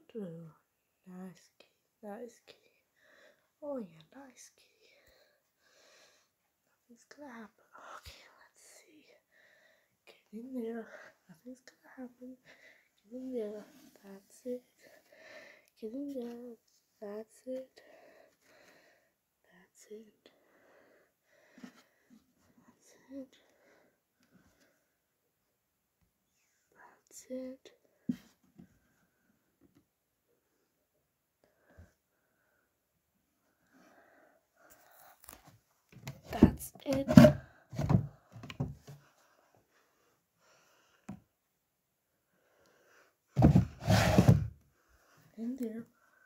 Blue. Nice kitty. Nice kitty. Oh yeah, nice kitty. Nothing's gonna happen. Okay, let's see. Get in there. Nothing's gonna happen. Get in there. That's it. Get in there. That's it. That's it. That's it. That's it. That's it. In there.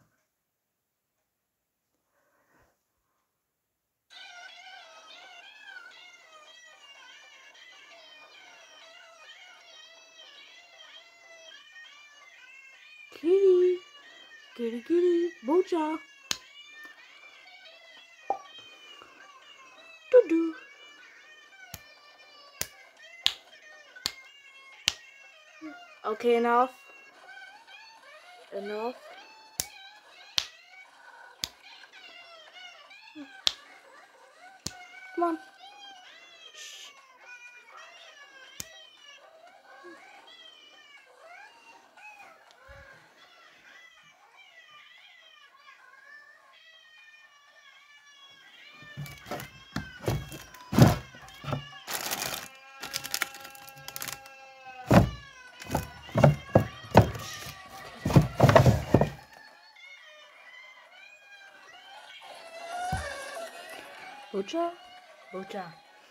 Kitty. Kitty, kitty. Bocha. Doo-doo. Okay, enough. Enough. Come on. Shh. Bocha. Bocha.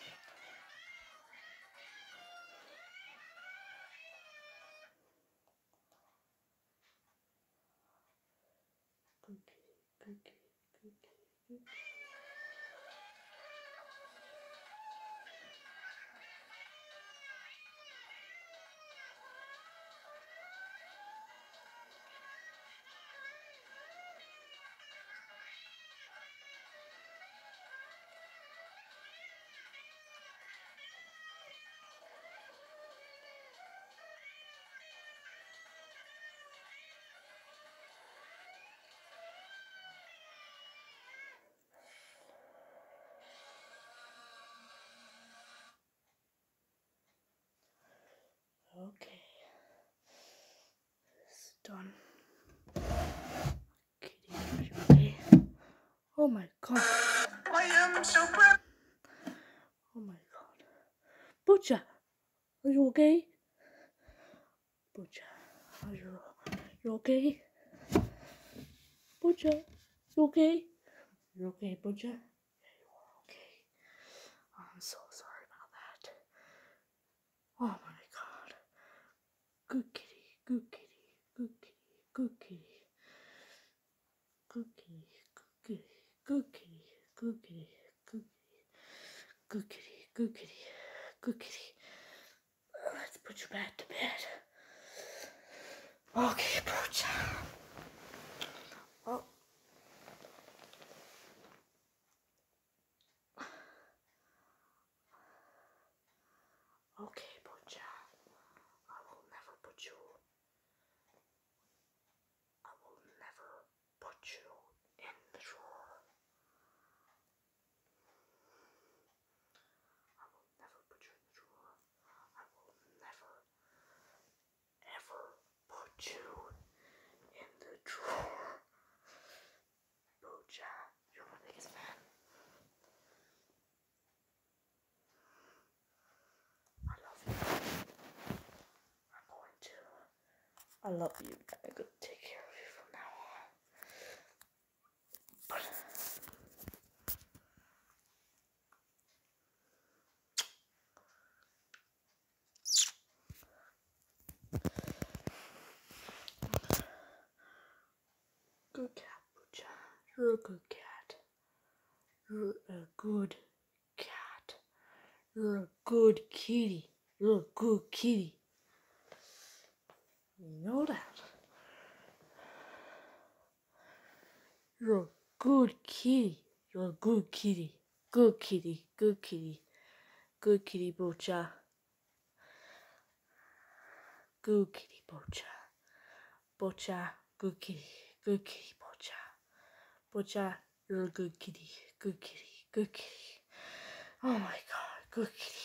Good kitty. Good kitty. Good kitty. Good kitty. Okay. It's done. Kitty, are you okay? Oh my god. I am so proud. Oh my god. Bocha, are you okay? Bocha, are you okay? Bocha, you okay? You okay, Bocha? Yeah, you are okay. I'm so sorry about that. Oh my god. Good kitty, good kitty, good kitty, good kitty. Good kitty, good kitty, good kitty, good kitty, good kitty, good kitty, good kitty. Let's put you back to bed. Okay, Bocha. Oh. Okay, Bocha. I will never put you. I will never put you in the drawer. I will never put you in the drawer. I will never, ever put you in the drawer. Bocha, you're my biggest fan. I love you. I'm going to. I love you. I'm going to take care of you from now on. Good cat, Bocha. You're a good cat. You're a good cat. You're a good kitty. You're a good kitty. You know that. You're a good kitty. You're a good kitty. Good kitty. Good kitty. Good kitty, Bocha. Good kitty, Bocha. Bocha, Good kitty. Good kitty, Pocha. Pocha, you're a good kitty. Good kitty. Good kitty. Oh my god. Good kitty.